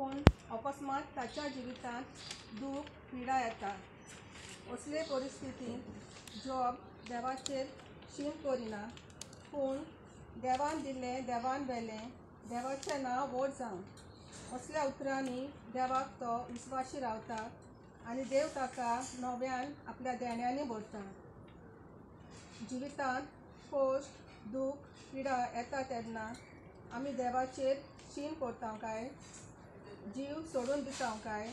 पूण अकस्मात ताच्या जिवितांत दूख पिडा येता. असले परिस्थितींत जॉब देवाचेर शीम करिना, पूण देवान दिल्लें देवान व्हेलें, देवाचें नांव व्हड जावं. असल्या उतरांनी देवाक तो विस्वाशी रावता आनी देव ताका नव्यान आपल्या देण्यांनी भरता. जिवितांत कश्ट, दूख, पिडा येता तेन्ना आमी देवाचेर शीम करता काय, जीव सोडून दिता काय?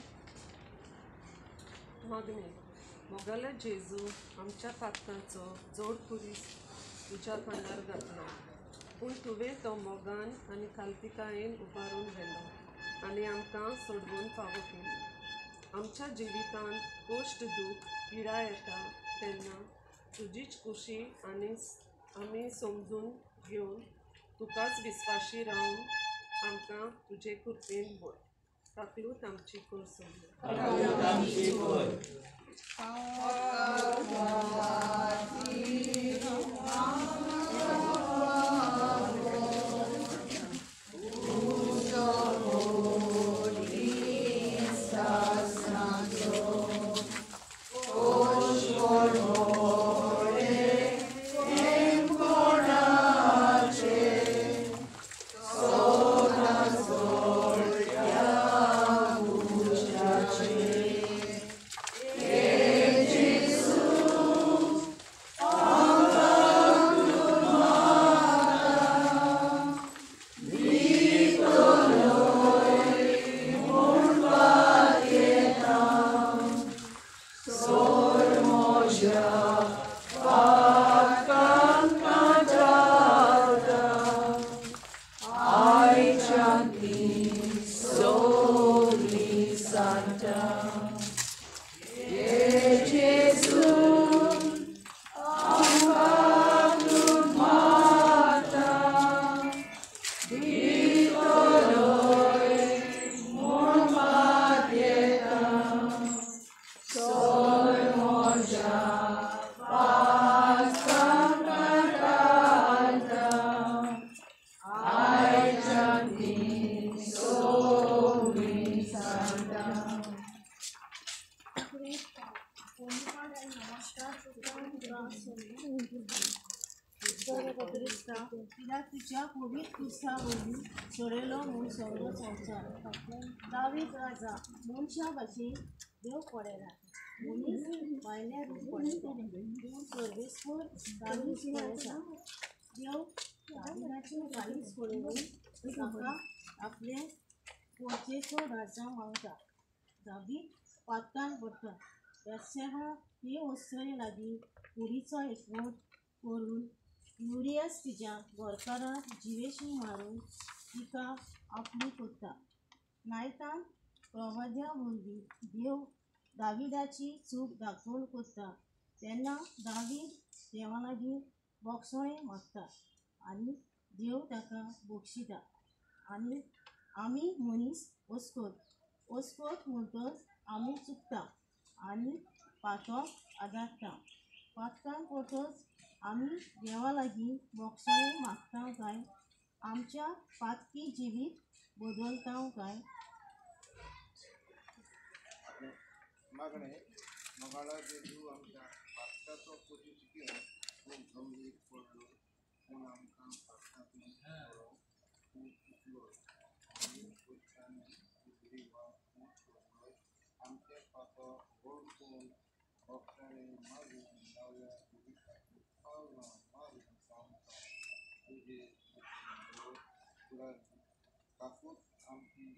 मागणे. मोगाल्या जेजू आमच्या पातकांचो जोड कुरीस तुज्या खांदार घातलो, पूण तुवें तो मोगान आनी खालपिकायेन उबारून व्हेलो आनी आमकां सोडवून फावो केली. आमच्या जिवितांत कश्ट, दूख, पिडा येता तेन्ना तुजीच कुशी आमी समजून घेवन तुकाच विस्वाशी रावन आमकां तुजे कृपेन भर. ताकलूत आमची कोसोली. तिला तुझ्या पवित्र क्रुसावरून सोडलो म्हूण सगळो संवसार. दावीद राजा मनशा भाशेन देव पडयला, मनीस भायलें रूप पडयता, पूण सर्वेस्वर दावीद पडयता. देव दाविदाची काळीज पळोवन ताका आपले पोरचेचो राजा मागता. दावीद पातकान पडटा. बेतशेबा हे वस्तरे लागीं कुडीचो एकवट करून युरियास तिच्या घरकारां जिवेशी मारून तिका आपली करता. नायतान प्रवाद्या वरवीं देव दाविदाची चूक दाखोवन करता तेन्ना दावीद देवा लागीं बोगसोळें मागता आनी देव ताका बक्षिता. आनी आमी मनीस अस्कोत म्हणटच आमी चुकता आनी पातक आदारता. पातकान पडटच आमी देवा लागीं बोगसोळें मागता काय, आमच्या पातकी जिवीत बदलता काय? मागणे. मोगाळा जेजू आमच्या पातकाचो कुशीस घेवन खूब गंभीर पडलो, पूण आमकां पातकांतल्यान बरो खूब शिकलो आनी कश्टांनी उजरी वा खूब सोडलो. आमचे पातक व्हड करून बोगसोळें मारून नव्या जिविताची पावलां मारून आमकां तुजे कुडार काकूत आमची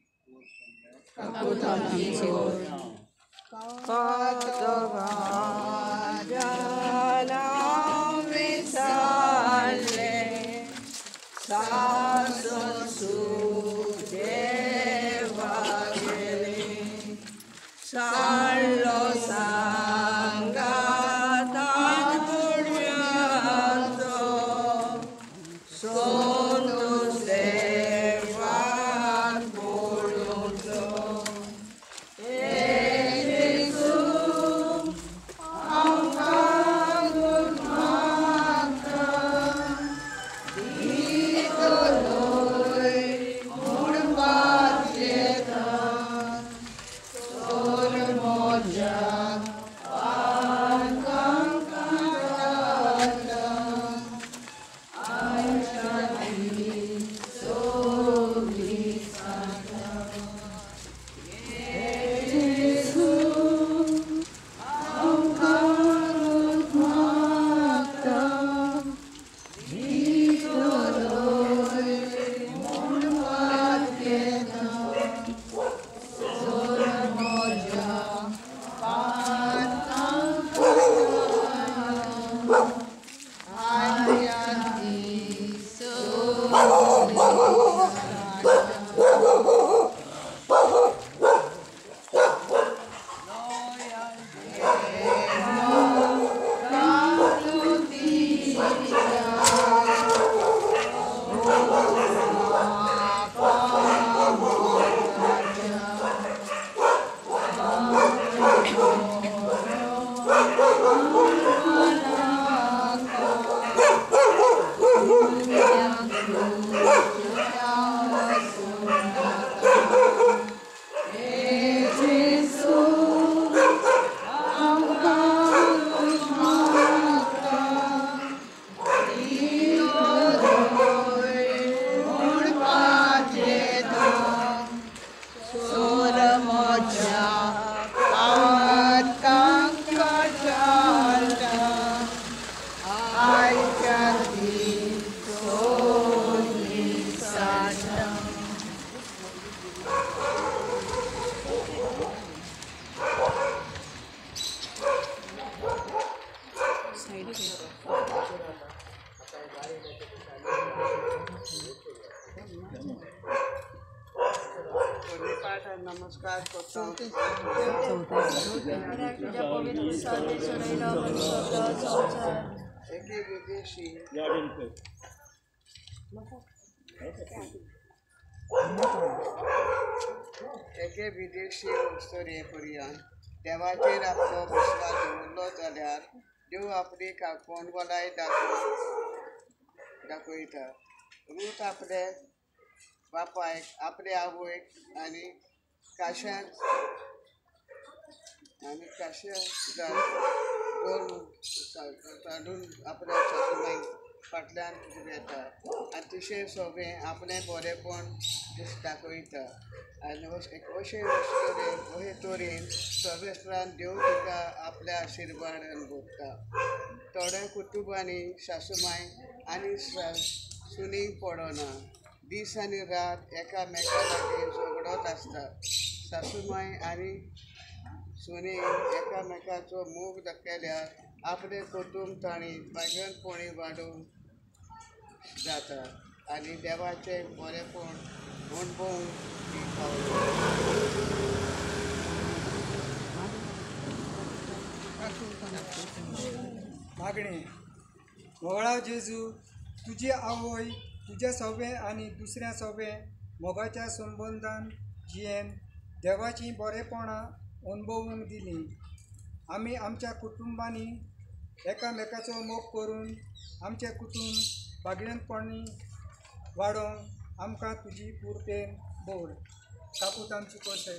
Santa. पाठ आणि नमस्कार करता तुझ्या पवित्र उत्साहाने चढायला आणि सगळा संसार एके विदेशी एके विदेशी वस्तुरे पर्यंत देवाचेर आपलो विश्वास दवरलो जाल्यार देव आपली काकोणवलाय दाखयता. रूथ आपले बापायक आपले आवयक आनी काश्यान काडून आपल्या सासूबाईक फाटल्यान येता आनी तिशें सोबें आपलें बरेंपण दाखयता. आनी अशे तरेन सर्वेस्त्रान देव तिका आपल्या आशिर्वाद भोगता. थोड्या कुटुंबांनी सासूमाय आनी सुनीक पडना. दीस आनी रात एकामेका लागीं झगडत आसता. सासूमाय आनी सुनीक एकामेकाचो मोग दाखयल्यार आपलें कुटुंब तांणी बागणपणी वाडोवंक जाता आनी देवाचें बरेंपण अणभवूंक मागणे मोगळा जेजू तुजी आवय तुज्या सोबें आनी दुसऱ्या सोबें मोगाच्या संबंदान जियेन देवाची बरेपणां अणभवूंक दिली. आमी आमच्या कुटुंबांनी एकामेकाचो मोग करून आमचें कुटुंब बागडपणी वाडोवंक आमकां तुजी पुर्तेन बोड. कापूत आमची कोसाय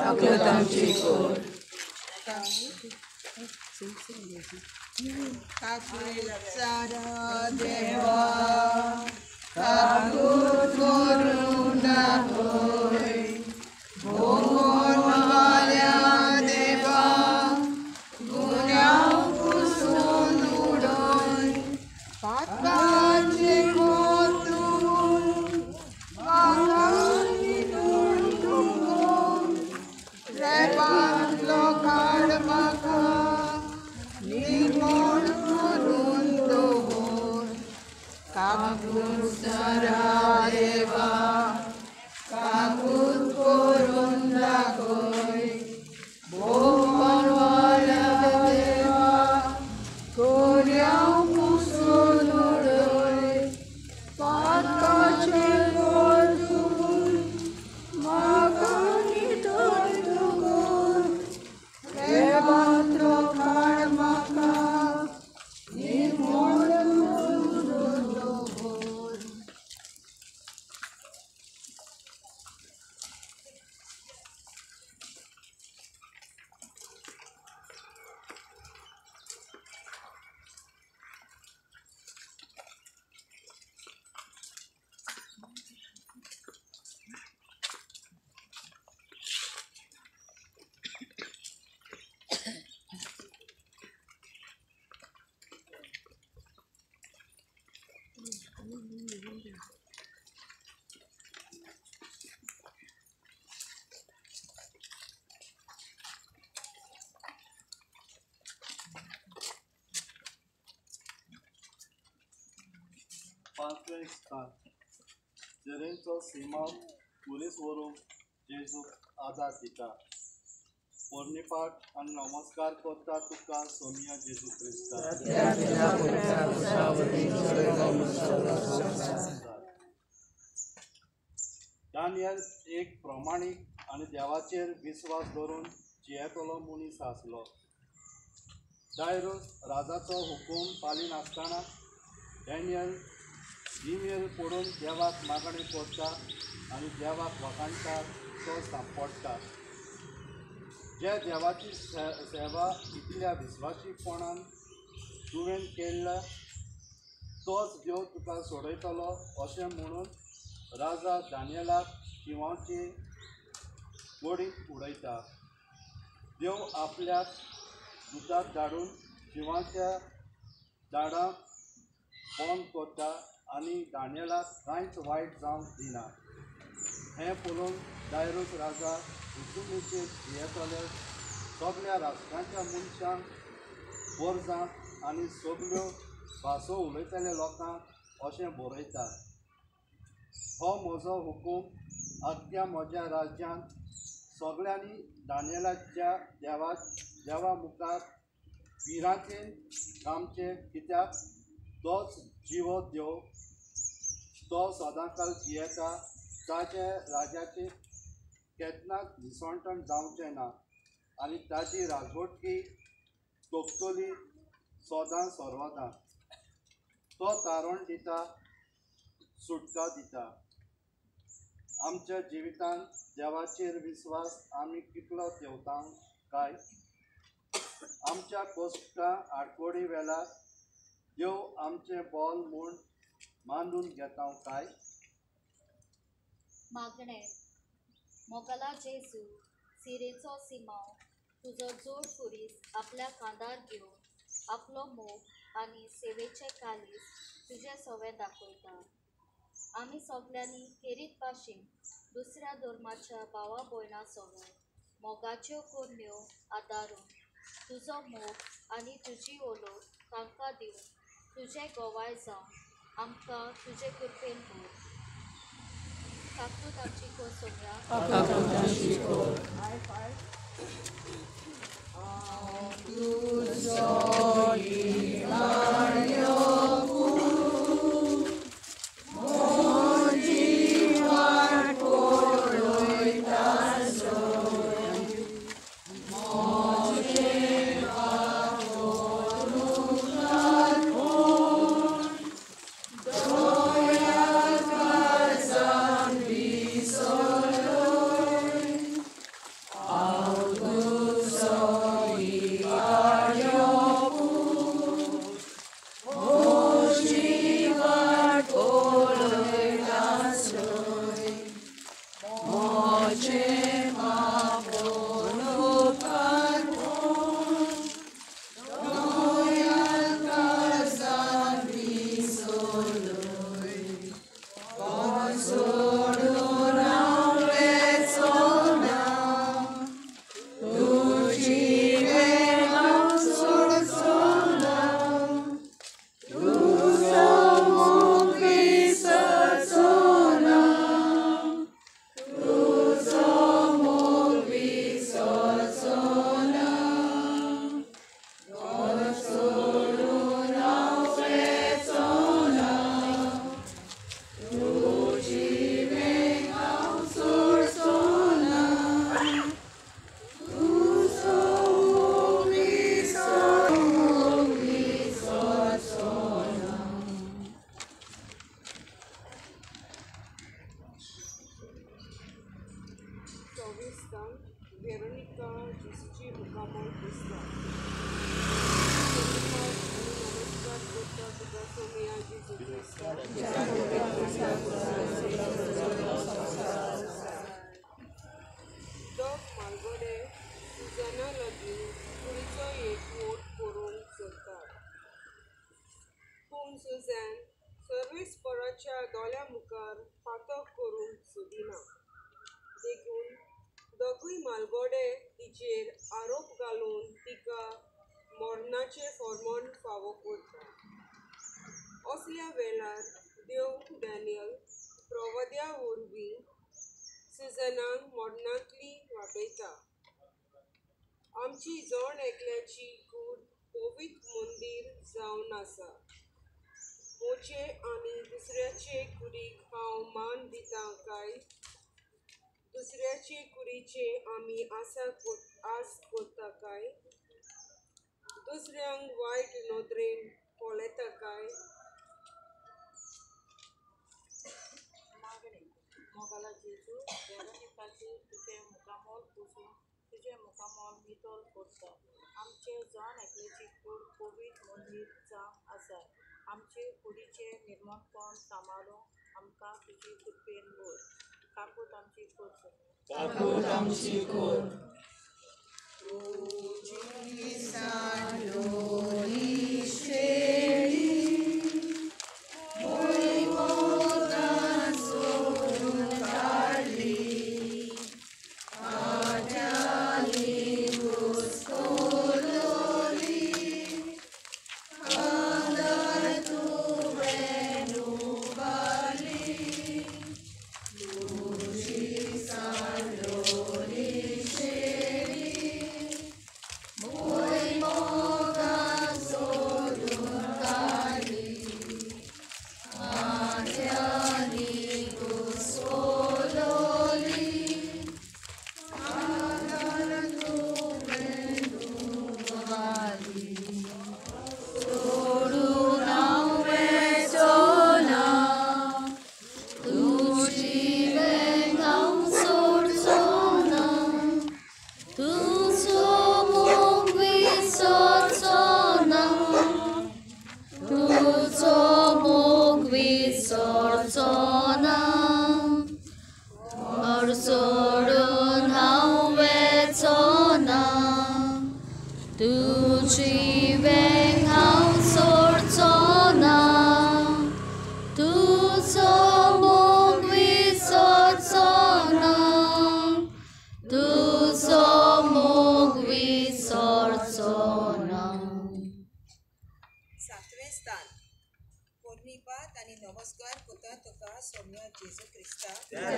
पांचवें स्थान जरेंचो सीमा पुलीस व्हरूंक जेजूक आदार दिता. पोरणीपाट आनी नमस्कार करता तुका सोमिया जेजू क्रिस्ता. दानियल एक प्रमाणीक आनी देवाचेर विस्वास दवरून जियेतलो मनीस आसलो. दायरूस राजाचो हुकूम पालिनासतना डॅनियल इमेल पडून देवाक मागणी करता आनी देवाक वखाणटा तो सांपडटा. जे देवाची सेवा इतल्या विस्वासीपणान तुवें केल्या तोच देव तुका सोडयतलो अशें म्हणून राजा दानियलाक जिवाची गोडीत उडयता. देव आपल्याक दुताक धाडून जिवाच्या दाडांक बंद करता आनी दानियलाक कांयच वायट जावंक दिना. हें पळोवन दायरूस राजा हुकुमेचेर जियेतले सगळ्या राष्ट्रांच्या मनशांक वर्जांक आनी सगळ्यो भासो उलयतल्या लोकांक अशें बरयता. हो म्हजो हुकूम आख्या म्हज्या राज्यांत सगळ्यांनी दानियेलाच्या देवा मुखार विरांचें कामचें, कित्याक तोच जिवो देव, तो सदांकाल जियेता, ताचे राजाचे केन्नाच निसवटण जावचें ना आनी ताची राजवटकी तोपतली सदां सर्वदा. तो तारण दिता, सुटका दिता. आमच्या जिवितांत देवाचेर विस्वास आमी कितलो ठेवता काय? आमच्या कश्टां आडकोडी वेळार देव आमचें बोल म्हूण मानून घेता काय? मागणे मोगला जेजू, सिरेचो सिमाव, तुजो जोड पुरीस आपल्या कांदार घेवन आपलो मोग आनी सेवेचे कालीस तुजे सवे दाखयता. आमी सगळ्यांनी खेरीत भाशेन दुसऱ्या धर्माच्या भावा भयणां सवे मोगाच्यो कोन्यो आदारून तुजो मोग आनी तुजी ओळख तांकां दिवन तुजें गोवाय जावन आमकां तुजे कृपेन भर. तातूंत आमची कोसोम्या वेरोनिका जेसूची मुखामोल दिसता. नमस्कार करता तुका सोमिया जेजू क्रिस्ता. दोग मालगडे सुजाना लागीं कुडीचो एक वोट करूंक सोदतात. पूण सुजॅन सर्वेस्पराच्या दोळ्या मुखार फातो करूंक सोदिना. देखून दोगूय मालगडे तिचेर आरोप घालून तिका मरणाचें फर्मोण फावो करता. असल्या वेळार देव डॅनियल प्रवाद्या वरवीं सुजानाक मरणांतली वाटयता. आमची जण एकल्याची कूड पवित्र मंदीर जावन आसा. म्हजे आनी दुसऱ्याचे कुडीक हांव मान दितां काय? दुसऱ्याचे कुडीचे आमी आस करता काय? दुसऱ्यांक वायट नदरेन पळयता काय? मागणे मोगला जेजू, वेरोनिकाची तुजे मुखामोल पुसून तुजे मुखामोल नितोल करता. आमचे जण एकल्याची कूड पवित्र मंदीर जावन आसा. आमचे कुडीचे निर्मळपण सांबाळूंक आमकां तुजी कृपेन भर. काकूट आमची कोर. जिवें हांव सोडचो ना तुजो मोग विसरचो ना तुजो मोग विसरचो ना. सातवें स्थान पोरनिपात आणि नमस्कार कोता तुका सोम्या जेजू क्रिस्ता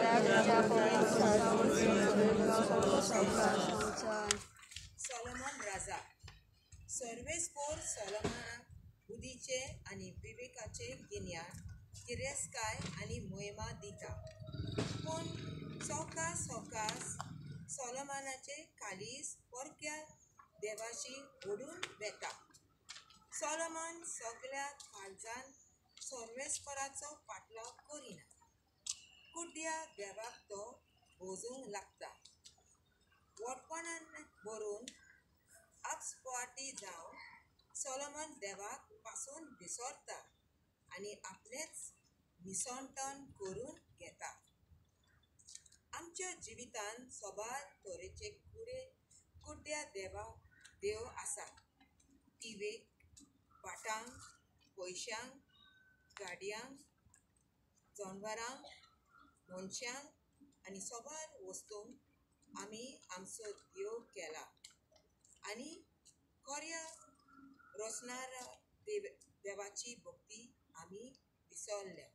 सोलोमन राजा सर्वेस्पोर सोलोमनाक बुद्धीचे आणि विवेकाचे गिन्यान तिरस्कार आणि मोहिमा दिता पूण सवकास सोलोमनाचे कालीस परक्या देवाशी ओडून वेता. सोलोमन सगळ्या काळजान सर्वेस्पराचो पाटलाव करिना कुड्या देवाक तो भोजूंक लागता. वटपणान भरून आपसुवाटी जावन सोलोमन देवाक पासून विसरता आणि आपलेच निसंतन करून घेता. आमच्या जिवितान सोबार तरेचे कुड्या देव आसा. टिवेक, भाटांक, पयशांक, गाडयांक, जनावरांक, मनशांक आणि सोबार वस्तूंक आमी आमचो देव केला आणि खऱ्या रोसणाऱ्या देवाची भक्ती आमी विसरल्या.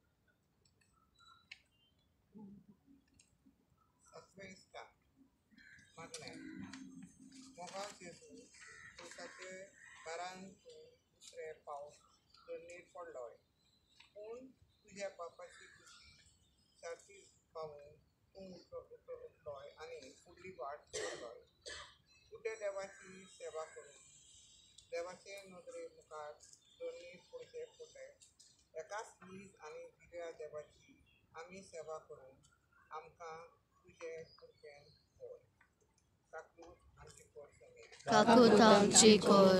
सातवें स्थान मागणें मोगान जेजू तुकाचे बारान तूं दुसरे पावस जर्नीर पडलोय पूण तुज्या बापाची कुशी सारकी पावून तूं उठलोय आनी फुडली वाट दवरलोय. कुड्या देवाची सेवा करून देवाचे नदरे मुखार जर्नीर पडचे पडले. एकाच नीज आनी दिव्या देवाची आमी सेवा करून आमकां तुजे कृपेन पळय. काकूट आमची कोर्सने काकूट आमची कोर.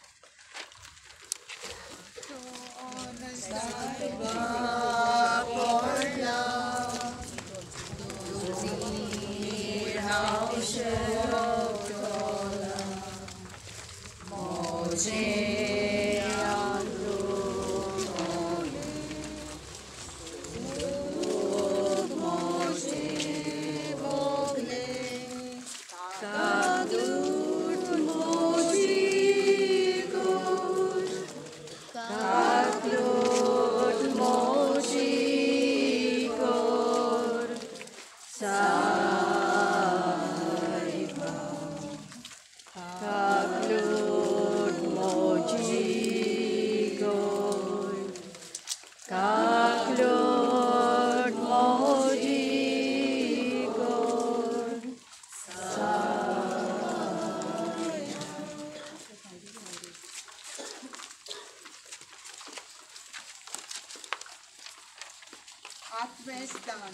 आठवें स्थान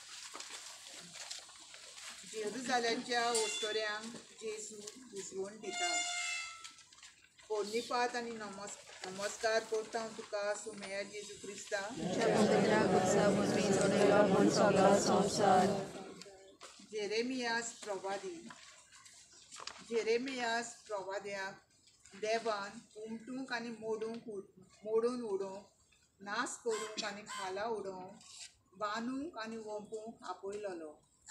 जेरुजालेमच्या वस्तोऱ्यांक जेजू उजवण दिता. पोरनिपात आनी नमस्कार करता तुका सुमेया जेजू क्रिस्ता. जेरेमियास प्रवाद्याक देवान उमटूंक आनी मोडून उडोवंक नाश करूंक आनी खाला उडोवंक बांदूंक आनी वंपूंक आपयलोलो.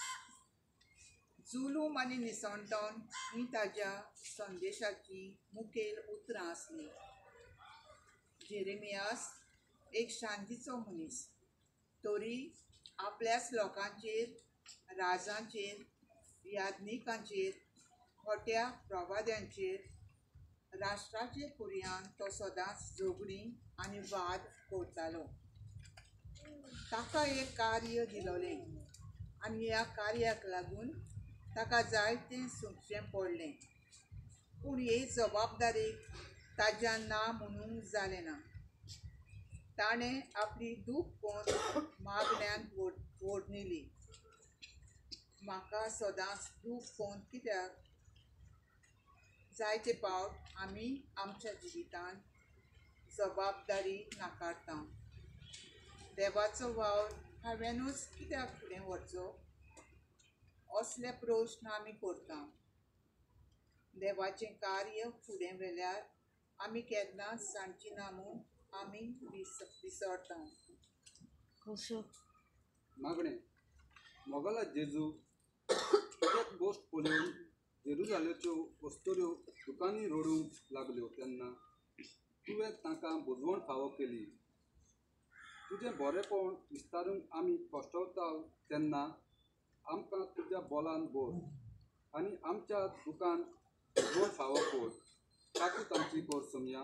जुलूम आनी निसंतन ही ताज्या संदेशाची मुखेल उतरां आसलीं. जेरेमियास एक शांतीचो मनीस तरी आपल्याच लोकांचेर राजांचेर याज्ञिकांचेर खोट्या प्रवाद्यांचेर राष्ट्राचे कुर्यान तो सदांच झगडीं आनी वाद करतालो. ताका एक कार्य दिलोलें आनी ह्या कार्याक लागून ताका जायतें सोंसचें पडलें पूण हे जबाबदारेक ताज्यान ना म्हणूंक जालें ना. ताणें आपली दूख कोण मागण्यांत ओडनिली. म्हाका सदांच दूख कोण कित्याक जायते फावट आमी आमच्या जिवितान जबाबदारी नाकारता. देवाचो वावर हांवेनूच कित्याक फुडें व्हरचो असले प्रश्न आमी करता. देवाचें कार्य फुडें व्हेल्यार आमी केन्नाच सांडची ना म्हूण आमी विसरता. मागणें मोगला जेजू एक गोश्ट पळोवन जेरुजालेम्यो वस्तुऱ्यो दुकानी रडूंक लागल्यो तेन्ना तुवें तांकां बुजवण फावो केली. तुजें बरेंपण विस्तारूंक आमी कश्टावता तेन्ना आमकां तुज्या बोलान भर आनी आमच्या दुकान बुजवण फावो कर. ताकूत आमची कर सोम्या.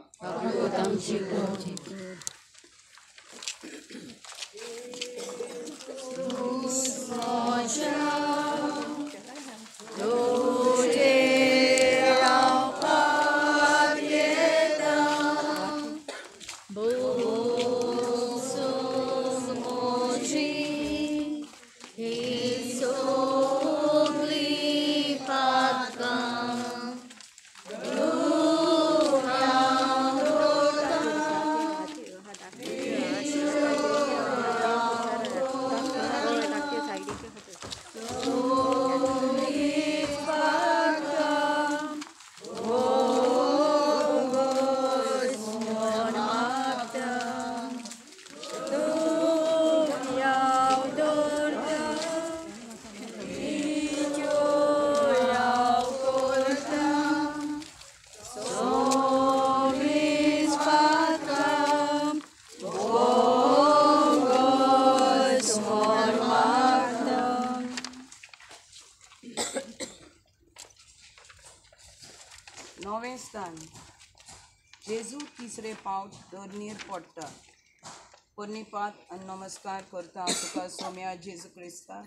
नवें स्थान. जेजू तिसरे फावट धरणीर पडटा. परनिपात आनी नमस्कार करता तुका सोम्या जेजू क्रिस्ता.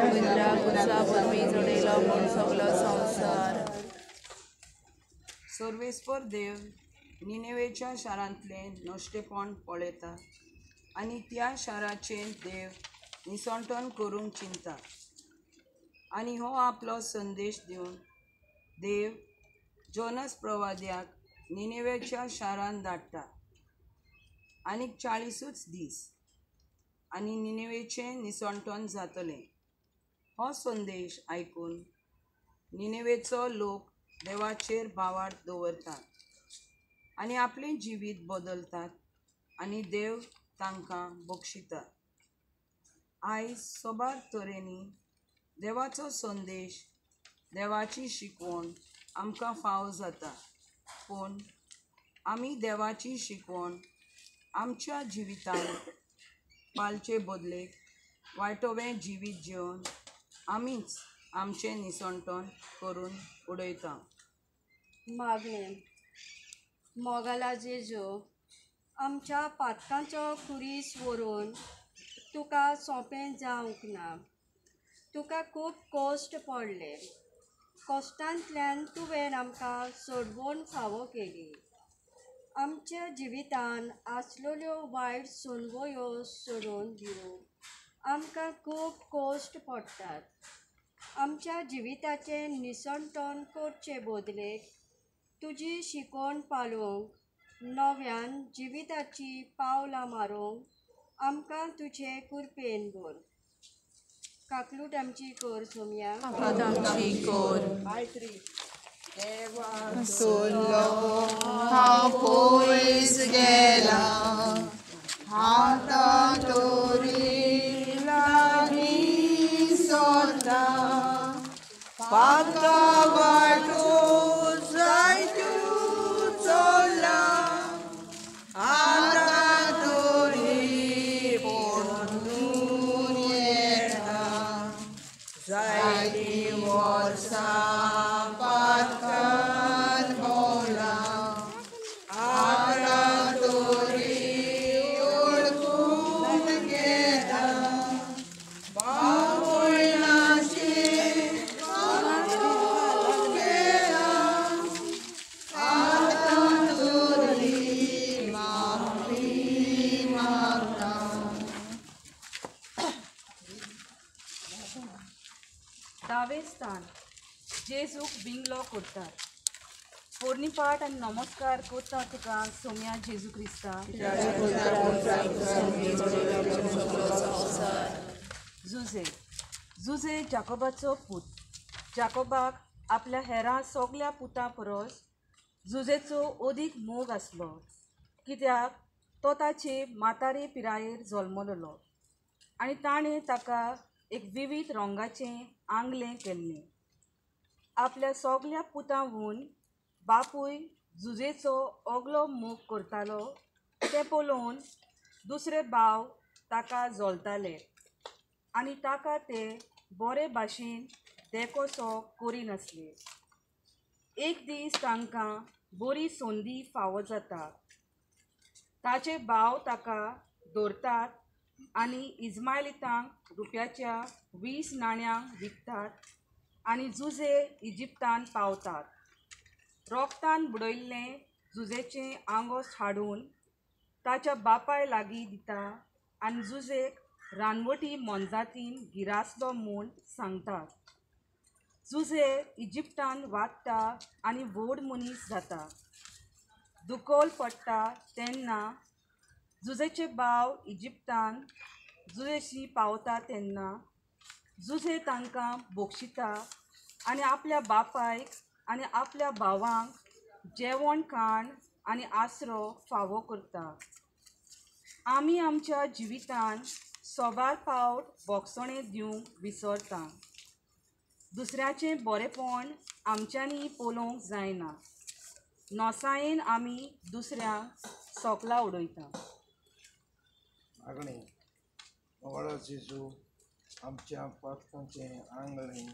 सर्वेस्पर देव निनेवेच्या शारांतले नश्टेपण पळयता आनी त्या शाराचें देव निसंटन करूंक चिंता. आनी हो आपलो संदेश दिवन देव जोनस प्रवाद्याक निनेवेच्या शारांत धाडटा. आनीक 40 दीस आनी निनेवेचें निसंटन जातलें. हो संदेश आयकून निनेवेचो लोक देवाचेर भावार्थ दवरतात आनी आपलें जिवीत बदलतात आनी देव तांकां बक्षिता. आयज सोबार तरेनी देवाचो संदेश, देवाची शिकवण आमकां फावो जाता. पूण आमी देवाची शिकवण आमच्या जिवितांत पालचे बदलेक वायटोवें जिवीत जिवन आमीच आमचें निसंटन करून उडयता. मागणें मोगला जेजू आमच्या पातकांचो खुरीस व्हरून तुका सोंपें जावंक ना. तुका खूब कश्ट पडले. कश्टांतल्यान तुवें आमकां सोडवण फावो केली. आमच्या जिवितान आसलेल्यो वायट संवयो सोडून दिवंक आमकां खूब कश्ट पडटात. आमच्या जिविताचें निसंटन करचे बदलेक तुजी शिकवण पालोवंक नव्यान जिविताची पावलां मारूंक आमकां तुजे कृपेन भर. काकलूट आमची कर सोम्या. हांव पयस गेला आतां तोरी लागीं सोरता. पाता वाटो जायत्यो चोला आतां तोरी पडून येता. जायतीं वर्सां पातकान भोंवला आतां तोरी ओळखून घेता. बावळनाची गेला आतां तोरी माफी मागता. दावें स्थान. जेजूक बिंगलो करतात. पोरनिपाट आनी नमस्कार करता तुका सोम्या जेजू क्रिस्ता. जुजे जाकोबाचो पूत. जाकोबाक आपल्या हेरां सगल्या पुतां परस जुजेचो अदीक मोग आसलो, कित्याक तो ताचे म्हातारे पिरायेर जल्मलोलो आनी ताणें ताका एक विविध रंगाचें आंगलें केल्लें. आपल्या सगल्या पुतांहून बापूय जुजेचो ओगलो मोग करतालो तें पळोवन दुसरे भाव ताका जळटाले आनी ताका ते बरे भाशेन देखोसो करिनासले. एक दीस तांकां बरी संदी फावो जाता. ताचे भाव ताका धरतात आनी इस्माइलितांक रुपयाच्या 20 नाण्यांक विकतात आनी जुजे इजिप्तान पावतात. रोगतान बुडयल्लें जुजेचें आंगोस हाडून ताच्या बापाय लागीं दिता आनी जुजेक रानवटी मोनजातीन गिरासलो म्हूण सांगतात. जुजे इजिप्तान वाडटा आनी व्हड मनीस जाता. दुखोल पडटा तेन्ना जुजेचे भाव इजिप्तान जुजेशी पावता तेन्ना जुजे तांकां बोक्षिता आनी आपल्या बापायक आनी आपल्या भावांक जेवण खाण आनी आसरो फावो करता. आमी आमच्या जिवितान सोबार फावट बोगसणें दिवंक विसरता. दुसऱ्याचें बरेपण आमच्यांनी पळोवंक जायना. नोसायेन आमी दुसऱ्यांक सोकला उडयता. मागणें मोगाळो जेजू आमच्या पातकांचें आंगलें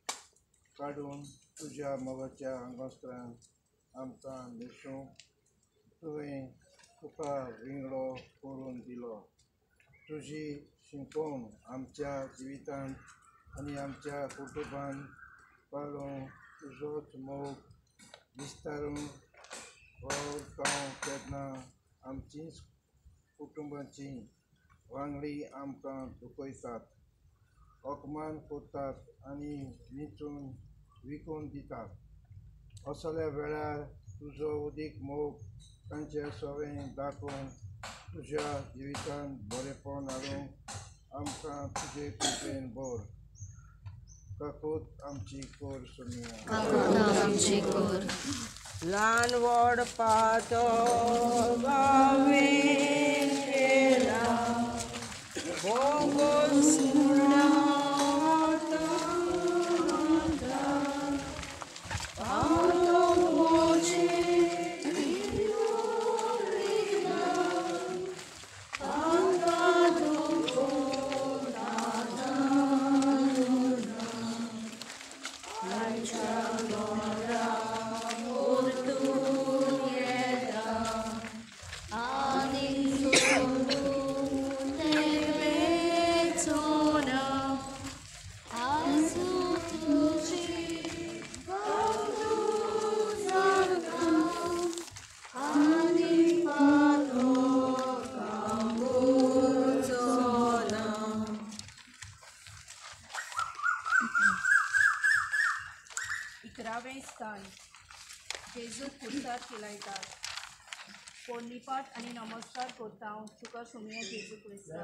काडून तुज्या मोगाच्या आंगोस्त्रान आमकां न्हेसूंक तुवें तुका विंगडो करून दिलो. तुजी शिंपण आमच्या जिवितांत आनी आमच्या कुटुंबान पाळूंक तुजोच मोग विस्तारून केन्ना आमचींच कुटुंबाचीं वांगडी आमकां दुखयतात, अपमान करतात आनी न्हिचून विकून दितात. असल्या वेळार तुजो उदीक मोग तांचे सवें दाखोवन तुज्या जिवितांत बरेपण हाडूंक आमकां तुजे कृपेन भर. काकूत आमची कोर सोनिया. ल्हान व्हड पातो भावेन केला भोगोस इकरावें स्थान जेजू कुर्तार केलायतात. पोरणीपाट आनी नमस्कार करता हांव तुका सोमिया जेजू क्रिस्ता.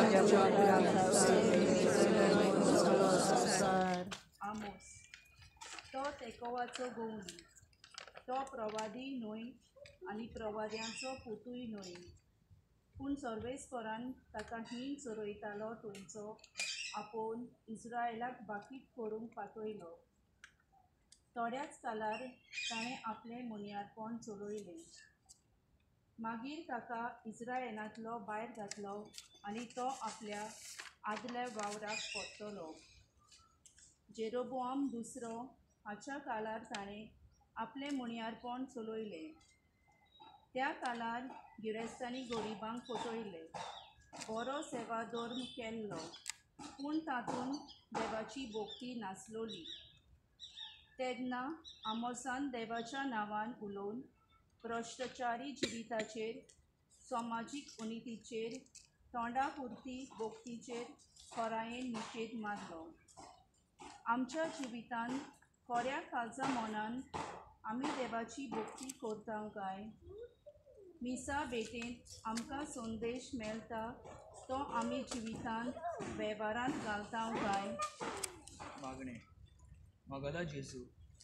आमोस तो तेकोवाचो गवळी, तो प्रवादी न्हय आनी प्रवाद्यांचो पुतूय न्हय, पूण सर्वेस्परान ताका हीण चरयतालो थंयचो आपोवन इस्रायलाक बाकीत करूंक पातयलो. थोड्याच कालार ताणें आपलें मुनियारपण चलयलें. मागीर ताका इस्रायलांतलो भायर घातलो आनी तो आपल्या आदल्या वावराक परतलो. जेरोबोआम दुसरो हाच्या कालार ताणें आपलें मुनियारपण चलयलें. त्या कालार गिरेस्तांनी गरिबांक फटयले, बरो सेवाधर्म केल्लो, पूण तातूंत देवाची भोक्ती नासलोली. तेन्ना आमोसान देवाच्या नांवान उलोवन भ्रश्टाचारी जिविताचेर, समाजीक उनितीचेर, तोंडापुरती भोक्तीचेर खोरायेन निशेध मारलो. आमच्या जिवितांत खऱ्या काळजा मोनान आमी देवाची भोक्ती करता काय? मिसा भेटेंत आमकां संदेश मेळटा तो आमी जिवितांत वेव्हारांत घालता काय? मागणें मोगाला जेजू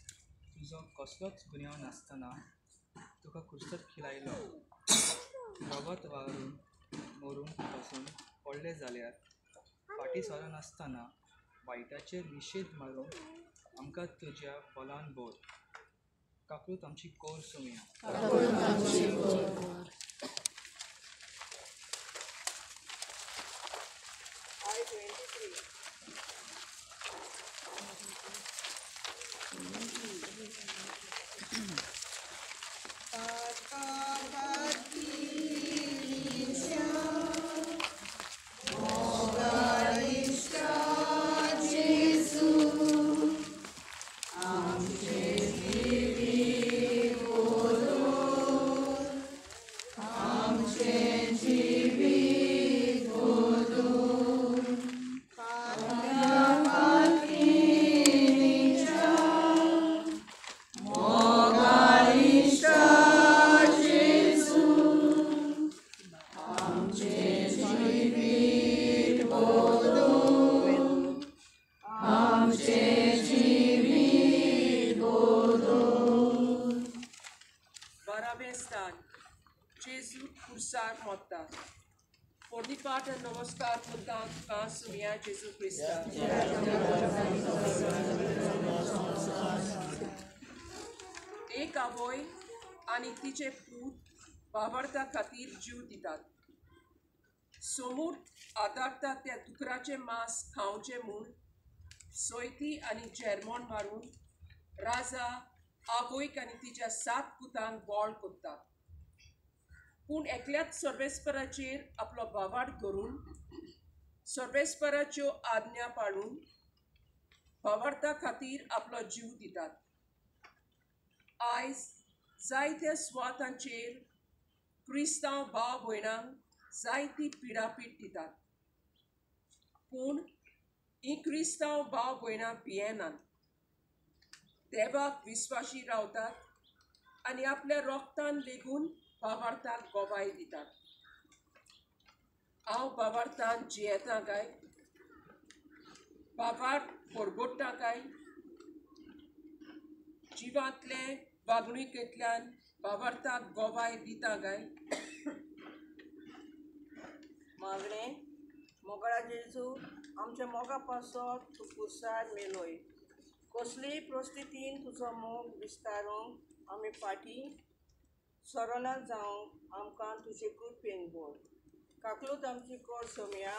तुजो कसलोच गुन्यांव नासतना तुका कुर्सत खिलायलो रगत वारून मरून पासून पडले जाल्यार फाटी सरनासतना वायटाचेर निशेध मारून आमकां तुज्या बोलान बोर काकूत आमची कोर सुमिया Gesù cursar morta. Pornipata namaskar kunta ka sumia Gesù Krista. एक आवय आणि तिचे पूत वावरता खातीर जीव दितात. समोर आदारता त्या दुकराचे मांस खावचे म्हूण सोयती आनी जेरमोन मारून राजा आवयक आनी तिच्या 7 पुतांक बोळ कोत्ता. पूण एकल्याच सर्वेस्पराचेर आपलो वावाड करून सर्वेस्पराच्यो आज्ञा पाळून वावरता खातीर आपलो जीव दितात. आयज जायत्या सुवातांचेर क्रिस्तांव भाव भयणांक जायती पिडापीड दितात. पूण ही क्रिस्तांव भाव भयणां भियेनात. देवाक विस्वाशी रावतात आनी आपल्या रोगतान लेगून भावार्थाक गोवाय दितात. हांव भावार्थान जियेतां काय, भावार्थ परगोडटा काय, जिवांतले वागणुकेंतल्यान भावार्थाक गोवाय दिता काय. मागणे मोगळा जेजू आमच्या मोगा पासो तूं कुर्सार मेलोय. कसलीय परिस्थितीन तुजो मोग विस्तारूंक आमी फाटी सरोना जावंक आमकां तुजे कृपेन बोर. काकलूत आमची कोर सोम्या.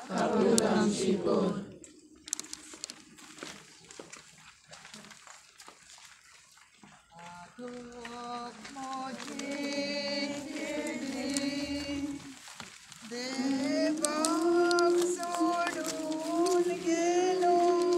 देवाक सोडून गेलो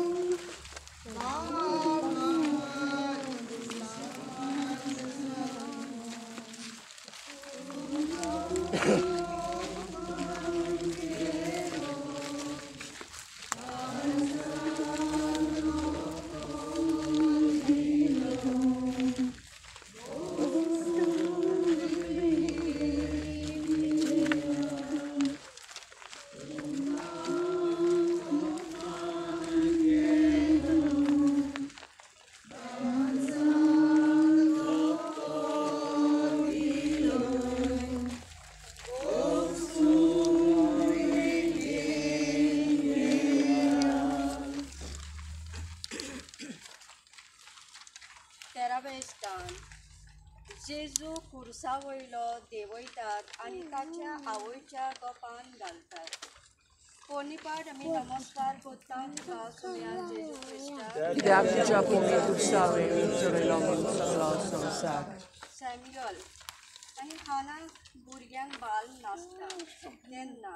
जेजू खुर्सा वयलो देवयतात आनी ताच्या आवयच्या गोपान घालतात. पोरनिपाट आमी नमस्कार करता तुका सुम्या जेजू क्रिस्ता. कित्याक तुज्या पोमी खुर्सा वयलो चडयलो म्हूण सगळो संवसार. सॅम्युअल आनी हाना भुरग्यांक बाल नासता तेन्ना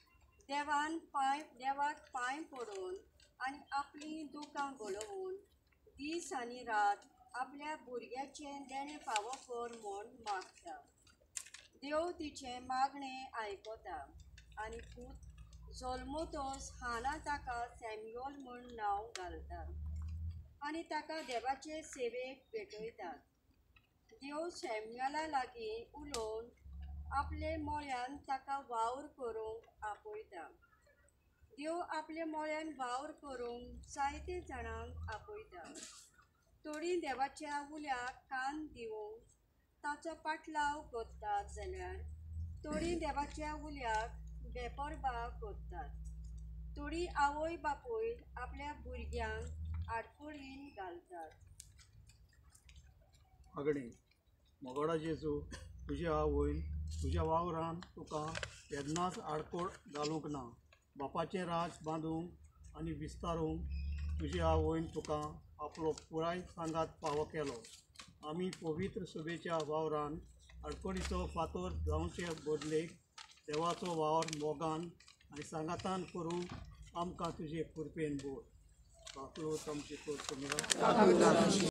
देवाक पांय पडून आनी आपली दुकां घोलोवन दीस आनी रात आपल्या भुरग्याचें देणें फावो कर म्हूण मागता. देव तिचें मागणें आयकता आनी पूत जल्मतोच हाना ताका सॅम्युअल म्हूण नांव घालता आनी ताका देवाचे सेवेक भेटयतात. देव सॅम्युअला लागीं उलोवन आपले मोळ्यान ताका वावर करूंक आपयता. देव आपल्या मोळ्यान वावर करूंक जायते जाणांक आपयता. थोडी देवाच्या उल्याक कान दिवंक ताचो पाटलाव करतात जाल्यार थोडी देवाच्या उल्याक बेपरवाह करतात. थोडी आवय बापूय आपल्या भुरग्यांक आडकुळीन घालतात. मागणे मोगोडा जेजू तुज्या आवय तुज्या वावरान तुका केन्नाच आडकोळ घालूंक ना. बापाचें राज बांदूंक आनी विस्तारूंक तुज्या आवयन तुका आपलो पुराय सांगात फावो केलो. आमी पवित्र सभेच्या वावरान आडकोळीचो फातर जावचे बदलेक देवाचो वावर मोगान आनी सांगातान करूंक आमकां तुजे कृपेन बोर. बाकलो आमची